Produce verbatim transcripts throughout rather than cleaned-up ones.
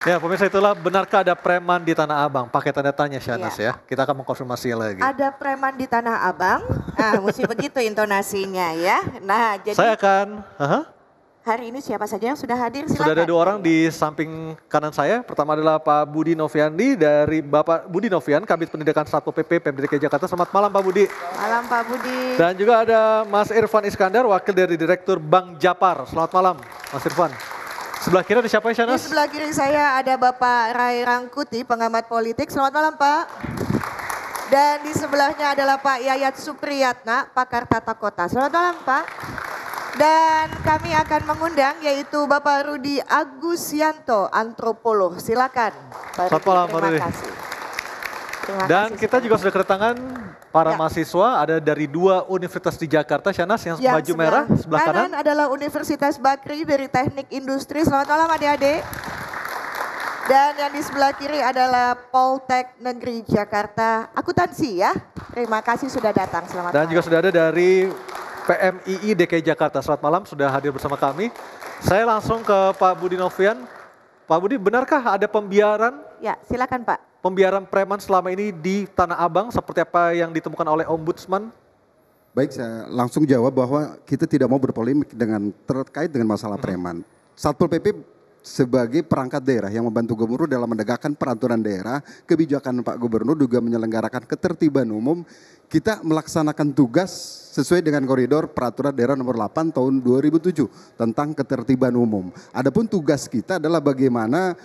Ya pemirsa, itulah benarkah ada preman di Tanah Abang? Pakai tanda tanya Shanas ya. Kita akan mengkonfirmasi lagi. Ada preman di Tanah Abang, ah mesti begitu intonasinya ya. Nah jadi Saya akan, uh-huh. hari ini siapa saja yang sudah hadir? Silakan. Sudah ada dua orang di samping kanan saya. Pertama adalah Pak Budi Noviandi dari Bapak Budi Novian, Kabid Pendidikan Satpol P P Pemda D K I Jakarta. Selamat malam Pak Budi. Malam Pak Budi. Dan juga ada Mas Irfan Iskandar, Wakil dari Direktur Bank Japar. Selamat malam Mas Irfan. Sebelah kiri ada siapa ya, Shanas? Di sebelah kiri saya ada Bapak Ray Rangkuti, pengamat politik. Selamat malam Pak. Dan di sebelahnya adalah Pak Yayat Supriyatna, pakar tata kota. Selamat malam Pak. Dan kami akan mengundang yaitu Bapak Rudi Agusyanto, antropolog. Silakan. Selamat malam Pak Rudi. Terima kasih. Terima Dan kasih, kita juga sudah kedatangan para ya. mahasiswa, ada dari dua universitas di Jakarta, Shanas, yang, yang baju sebelah merah, sebelah kanan. kanan adalah Universitas Bakri dari Teknik Industri. Selamat malam adik-adik. Dan yang di sebelah kiri adalah Poltek Negeri Jakarta, akuntansi ya. Terima kasih sudah datang, selamat Dan malam. juga sudah ada dari P M I I D K I Jakarta. Selamat malam, sudah hadir bersama kami. Saya langsung ke Pak Budi Novian. Pak Budi, benarkah ada pembiaran? Ya, silakan Pak. Pembiaran preman selama ini di Tanah Abang seperti apa yang ditemukan oleh Ombudsman? Baik, saya langsung jawab bahwa kita tidak mau berpolemik dengan terkait dengan masalah preman. Satpol P P sebagai perangkat daerah yang membantu gubernur dalam menegakkan peraturan daerah, kebijakan Pak Gubernur juga menyelenggarakan ketertiban umum. Kita melaksanakan tugas sesuai dengan koridor peraturan daerah nomor delapan tahun dua ribu tujuh tentang ketertiban umum. Adapun tugas kita adalah bagaimana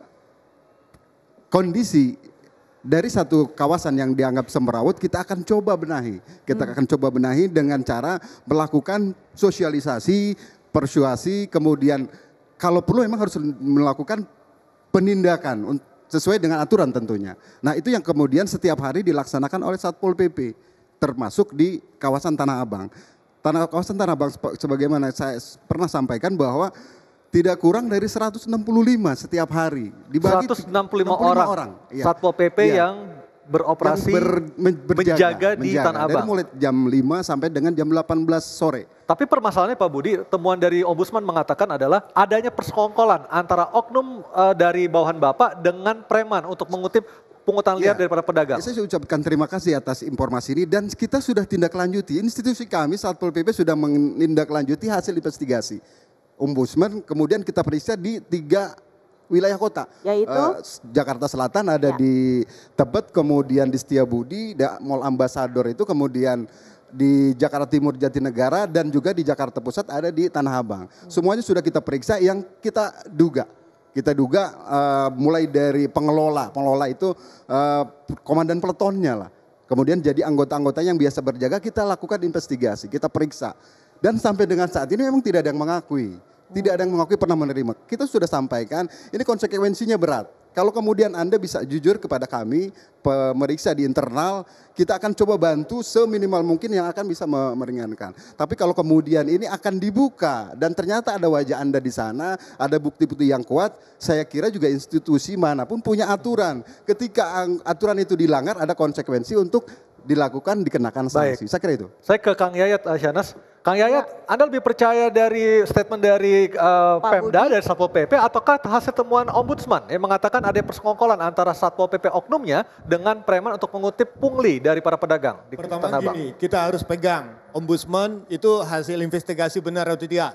kondisi dari satu kawasan yang dianggap semrawut kita akan coba benahi. Kita akan coba benahi dengan cara melakukan sosialisasi, persuasi, kemudian kalau perlu memang harus melakukan penindakan sesuai dengan aturan tentunya. Nah itu yang kemudian setiap hari dilaksanakan oleh Satpol P P, termasuk di kawasan Tanah Abang. Tanah kawasan Tanah Abang sebagaimana saya pernah sampaikan bahwa tidak kurang dari seratus enam puluh lima setiap hari. Dibagi seratus enam puluh lima orang, orang. Ya. Satpol P P ya. yang beroperasi yang ber, men, berjaga, menjaga di menjaga. Tanah Abang. Dari mulai jam lima sampai dengan jam delapan belas sore. Tapi permasalahannya Pak Budi, temuan dari Ombudsman mengatakan adalah adanya persekongkolan antara oknum uh, dari bawahan Bapak dengan preman untuk mengutip pungutan liar ya. daripada pedagang. Ya, saya ucapkan terima kasih atas informasi ini dan kita sudah tindak lanjuti. Institusi kami Satpol P P sudah menindaklanjuti hasil investigasi Ombudsman, kemudian kita periksa di tiga wilayah kota. Yaitu? Uh, Jakarta Selatan ada ya. di Tebet, kemudian di Setiabudi, Mall Ambassador itu, kemudian di Jakarta Timur Jatinegara, dan juga di Jakarta Pusat ada di Tanah Abang. Hmm. Semuanya sudah kita periksa yang kita duga. Kita duga uh, mulai dari pengelola, pengelola itu uh, komandan peletonnya lah. Kemudian jadi anggota-anggota yang biasa berjaga, kita lakukan investigasi, kita periksa. Dan sampai dengan saat ini memang tidak ada yang mengakui. Tidak ada yang mengakui pernah menerima. Kita sudah sampaikan, ini konsekuensinya berat. Kalau kemudian Anda bisa jujur kepada kami, pemeriksa di internal, kita akan coba bantu seminimal mungkin yang akan bisa meringankan. Tapi kalau kemudian ini akan dibuka dan ternyata ada wajah Anda di sana, ada bukti-bukti yang kuat, saya kira juga institusi manapun punya aturan. Ketika aturan itu dilanggar, ada konsekuensi untuk dilakukan, dikenakan sanksi. Baik. Saya kira itu. Saya ke Kang Yayat, Shanas. Kang Yayat, ya. Anda lebih percaya dari statement dari uh, Pemda, dari Satpol P P, ataukah hasil temuan Ombudsman yang mengatakan ada persekongkolan antara Satpol P P oknumnya dengan preman untuk mengutip pungli dari para pedagang di Pertama Tanah Abang? gini, kita harus pegang Ombudsman itu hasil investigasi benar atau tidak.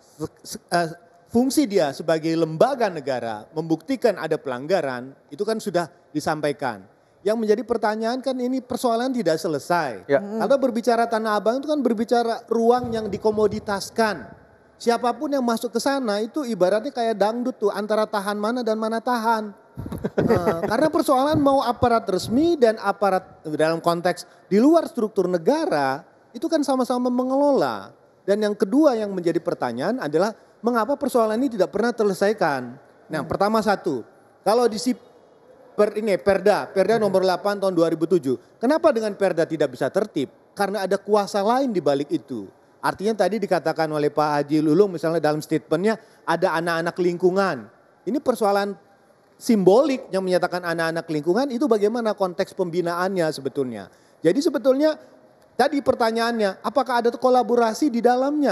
Fungsi dia sebagai lembaga negara membuktikan ada pelanggaran itu kan sudah disampaikan. Yang menjadi pertanyaan kan ini persoalan tidak selesai. Ya. Karena berbicara Tanah Abang itu kan berbicara ruang yang dikomoditaskan. Siapapun yang masuk ke sana itu ibaratnya kayak dangdut tuh, antara tahan mana dan mana tahan. uh, karena persoalan mau aparat resmi dan aparat dalam konteks di luar struktur negara itu kan sama-sama mengelola. Dan yang kedua yang menjadi pertanyaan adalah mengapa persoalan ini tidak pernah terselesaikan. Nah, hmm. pertama satu, kalau di Per, ini Perda, Perda nomor delapan tahun dua ribu tujuh. Kenapa dengan Perda tidak bisa tertib? Karena ada kuasa lain di balik itu. Artinya tadi dikatakan oleh Pak Haji Lulung misalnya dalam statementnya ada anak-anak lingkungan. Ini persoalan simbolik yang menyatakan anak-anak lingkungan itu bagaimana konteks pembinaannya sebetulnya. Jadi sebetulnya tadi pertanyaannya apakah ada kolaborasi di dalamnya?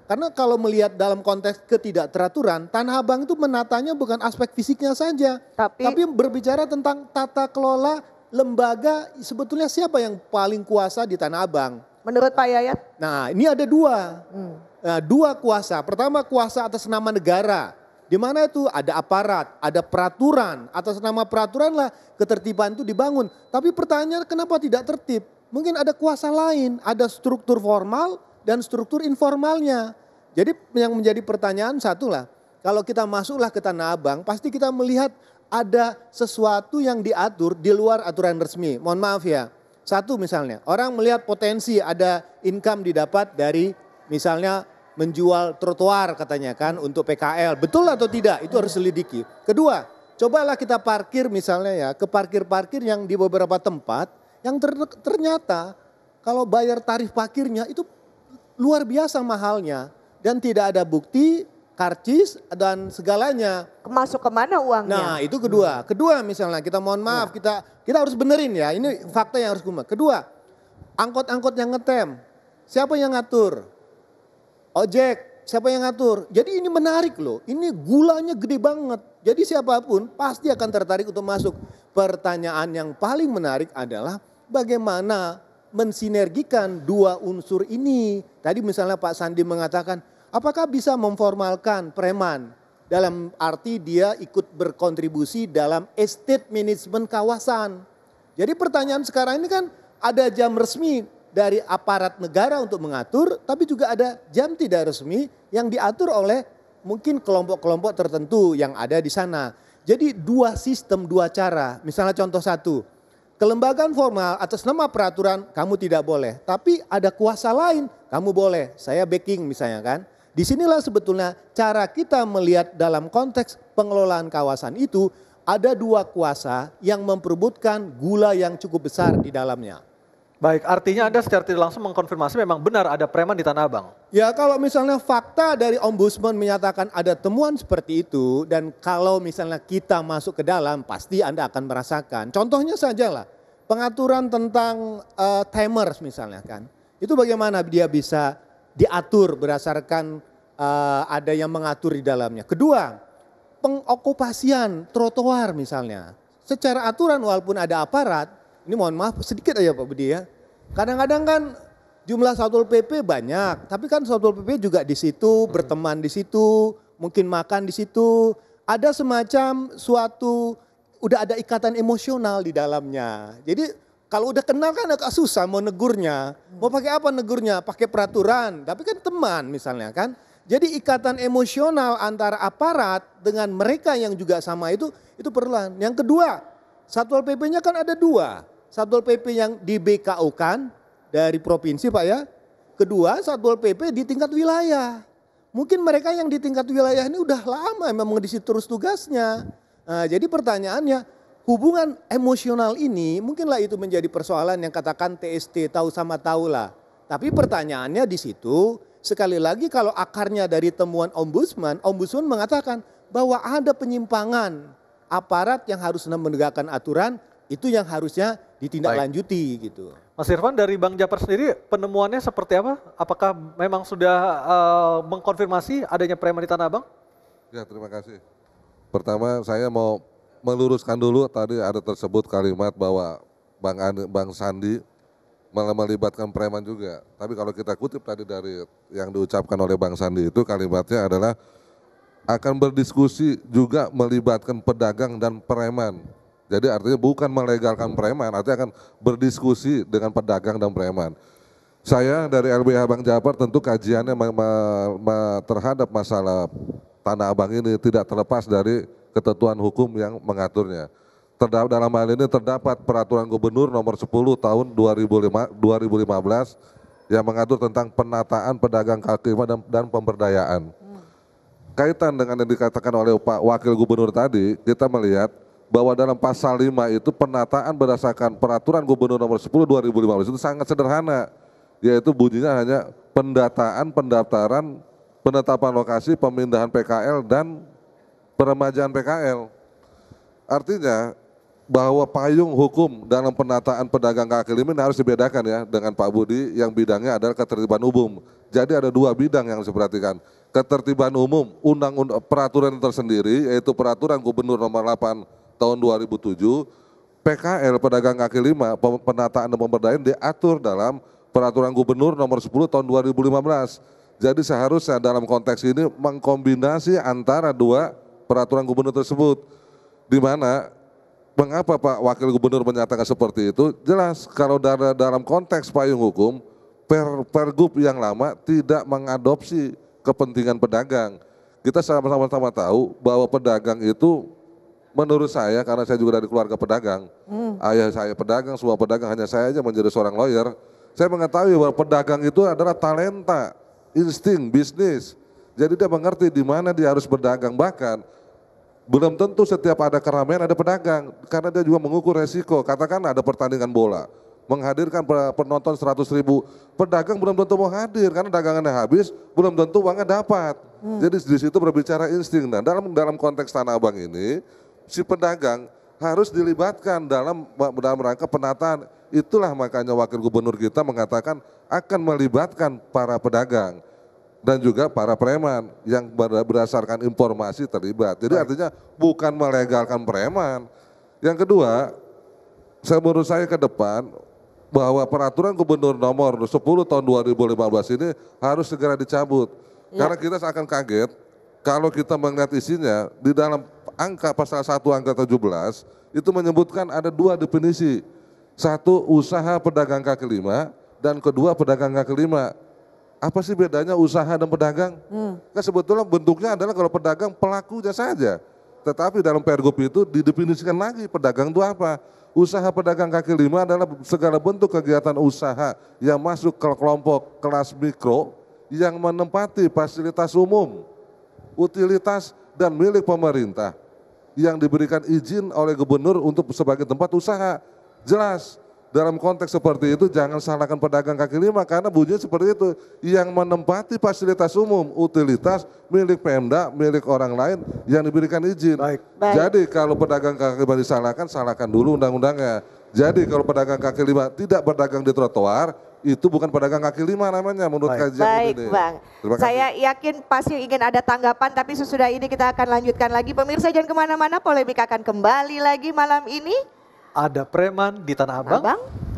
Karena kalau melihat dalam konteks ketidakteraturan, Tanah Abang itu menatanya bukan aspek fisiknya saja. Tapi, tapi berbicara tentang tata kelola lembaga, sebetulnya siapa yang paling kuasa di Tanah Abang? menurut Pak Yayat? Nah ini ada dua, Hmm. nah, dua kuasa. Pertama kuasa atas nama negara. Di mana itu ada aparat, ada peraturan. Atas nama peraturan lah ketertiban itu dibangun. Tapi pertanyaan kenapa tidak tertib? Mungkin ada kuasa lain, ada struktur formal dan struktur informalnya. Jadi yang menjadi pertanyaan satu lah, kalau kita masuklah ke Tanah Abang pasti kita melihat ada sesuatu yang diatur di luar aturan resmi. Mohon maaf ya, satu misalnya orang melihat potensi ada income didapat dari misalnya menjual trotoar katanya kan untuk P K L. Betul atau tidak? Itu harus selidiki. Kedua, cobalah kita parkir misalnya ya ke parkir-parkir yang di beberapa tempat yang ter- ternyata kalau bayar tarif parkirnya itu luar biasa mahalnya dan tidak ada bukti, karcis dan segalanya. Masuk kemana uangnya? Nah itu kedua. Kedua misalnya kita mohon maaf kita kita harus benerin ya. Ini fakta yang harus kumat. Kedua, angkot-angkot yang ngetem. Siapa yang ngatur? Ojek, siapa yang ngatur? Jadi ini menarik loh, ini gulanya gede banget. Jadi siapapun pasti akan tertarik untuk masuk. Pertanyaan yang paling menarik adalah bagaimana mensinergikan dua unsur ini. Tadi misalnya Pak Sandi mengatakan, apakah bisa memformalkan preman? Dalam arti dia ikut berkontribusi dalam estate management kawasan. Jadi pertanyaan sekarang ini kan ada jam resmi dari aparat negara untuk mengatur, tapi juga ada jam tidak resmi yang diatur oleh mungkin kelompok-kelompok tertentu yang ada di sana. Jadi dua sistem, dua cara. Misalnya contoh satu, kelembagaan formal atas nama peraturan kamu tidak boleh, tapi ada kuasa lain kamu boleh. Saya backing misalnya kan. Disinilah sebetulnya cara kita melihat dalam konteks pengelolaan kawasan itu ada dua kuasa yang memperebutkan gula yang cukup besar di dalamnya. Baik, artinya Anda secara tidak langsung mengkonfirmasi memang benar ada preman di Tanah Abang. Ya kalau misalnya fakta dari Ombudsman menyatakan ada temuan seperti itu dan kalau misalnya kita masuk ke dalam pasti Anda akan merasakan. Contohnya saja lah pengaturan tentang uh, timers misalnya kan. Itu bagaimana dia bisa diatur berdasarkan uh, ada yang mengatur di dalamnya. Kedua, pengokupasian trotoar misalnya. Secara aturan walaupun ada aparat, ini mohon maaf sedikit aja Pak Budi ya. Kadang-kadang kan jumlah Satpol P P banyak, tapi kan Satpol P P juga di situ, berteman di situ, mungkin makan di situ. Ada semacam suatu, udah ada ikatan emosional di dalamnya. Jadi kalau udah kenal kan agak susah mau negurnya. Mau pakai apa negurnya? Pakai peraturan, tapi kan teman misalnya kan. Jadi ikatan emosional antara aparat dengan mereka yang juga sama itu, itu perluan. Yang kedua, Satpol P P-nya kan ada dua. Satpol P P yang di B K O-kan dari provinsi Pak ya. Kedua Satpol P P di tingkat wilayah. Mungkin mereka yang di tingkat wilayah ini udah lama memang di situ terus tugasnya. Nah, jadi pertanyaannya hubungan emosional ini mungkinlah itu menjadi persoalan yang katakan T S T tahu sama tahu lah. Tapi pertanyaannya di situ sekali lagi kalau akarnya dari temuan Ombudsman, Ombudsman mengatakan bahwa ada penyimpangan aparat yang harus menegakkan aturan itu yang harusnya ditindaklanjuti gitu. Mas Irfan dari Bang Japar sendiri penemuannya seperti apa? Apakah memang sudah uh, mengkonfirmasi adanya preman di Tanah Abang? Ya terima kasih. Pertama saya mau meluruskan dulu tadi ada tersebut kalimat bahwa Bang, Andi, Bang Sandi malah melibatkan preman juga. Tapi kalau kita kutip tadi dari yang diucapkan oleh Bang Sandi itu kalimatnya adalah akan berdiskusi juga melibatkan pedagang dan preman. Jadi artinya bukan melegalkan preman, artinya akan berdiskusi dengan pedagang dan preman. Saya dari L B H Bang Japar tentu kajiannya ma ma ma terhadap masalah Tanah Abang ini tidak terlepas dari ketentuan hukum yang mengaturnya. Terdapat dalam hal ini terdapat peraturan gubernur nomor sepuluh tahun dua ribu lima belas yang mengatur tentang penataan pedagang kaki lima dan, dan pemberdayaan. Kaitan dengan yang dikatakan oleh Pak Wakil Gubernur tadi, kita melihat bahwa dalam pasal lima itu penataan berdasarkan peraturan gubernur nomor sepuluh dua ribu lima belas itu sangat sederhana. Yaitu bunyinya hanya pendataan, pendaftaran, penetapan lokasi, pemindahan P K L dan peremajaan P K L. Artinya bahwa payung hukum dalam penataan pedagang kaki lima ini harus dibedakan ya dengan Pak Budi yang bidangnya adalah ketertiban umum. Jadi ada dua bidang yang harus diperhatikan. Ketertiban umum, undang-undang peraturan tersendiri yaitu Peraturan Gubernur Nomor delapan Tahun dua ribu tujuh, P K L pedagang kaki lima, penataan dan pemberdayaan diatur dalam Peraturan Gubernur Nomor sepuluh Tahun dua ribu lima belas. Jadi seharusnya dalam konteks ini mengkombinasi antara dua peraturan gubernur tersebut. Di mana mengapa Pak Wakil Gubernur menyatakan seperti itu? Jelas kalau dalam konteks payung hukum, per, pergub yang lama tidak mengadopsi kepentingan pedagang. Kita sama-sama tahu bahwa pedagang itu menurut saya, karena saya juga dari keluarga pedagang, hmm. ayah saya pedagang, semua pedagang, hanya saya aja menjadi seorang lawyer. Saya mengetahui bahwa pedagang itu adalah talenta, insting, bisnis. Jadi dia mengerti di mana dia harus berdagang. Bahkan belum tentu setiap ada keramaian ada pedagang, karena dia juga mengukur resiko. Katakan ada pertandingan bola, menghadirkan penonton seratus ribu, pedagang belum tentu mau hadir karena dagangannya habis, belum tentu uangnya dapat. Hmm. Jadi di situ berbicara insting. Nah, dalam dalam konteks Tanah Abang ini, si pedagang harus dilibatkan dalam dalam rangka penataan. Itulah makanya Wakil Gubernur kita mengatakan akan melibatkan para pedagang dan juga para preman yang berdasarkan informasi terlibat. Jadi Baik. artinya bukan melegalkan preman. Yang kedua, saya menurut saya ke depan bahwa Peraturan Gubernur Nomor sepuluh Tahun dua ribu lima belas ini harus segera dicabut. Ya. Karena kita akan kaget kalau kita melihat isinya di dalam angka pasal satu angka tujuh belas itu menyebutkan ada dua definisi. Satu, usaha pedagang kaki lima, dan kedua, pedagang kaki lima. Apa sih bedanya usaha dan pedagang? Hmm. Kan sebetulnya bentuknya adalah kalau pedagang pelakunya saja. Tetapi dalam pergub itu didefinisikan lagi pedagang itu apa. Usaha pedagang kaki lima adalah segala bentuk kegiatan usaha yang masuk ke kelompok kelas mikro yang menempati fasilitas umum, utilitas dan milik pemerintah yang diberikan izin oleh gubernur untuk sebagai tempat usaha. Jelas. Dalam konteks seperti itu jangan salahkan pedagang kaki lima karena bunyinya seperti itu. Yang menempati fasilitas umum, utilitas, milik Pemda, milik orang lain yang diberikan izin. Baik. Baik. Jadi kalau pedagang kaki lima disalahkan, salahkan dulu undang-undangnya. Jadi kalau pedagang kaki lima tidak berdagang di trotoar, itu bukan pedagang kaki lima namanya menurut Baik. kajian Baik, ini. Bang. Saya yakin pasti ingin ada tanggapan, tapi sesudah ini kita akan lanjutkan lagi. Pemirsa jangan kemana-mana, polemik akan kembali lagi malam ini. Ada preman di Tanah Abang. Abang.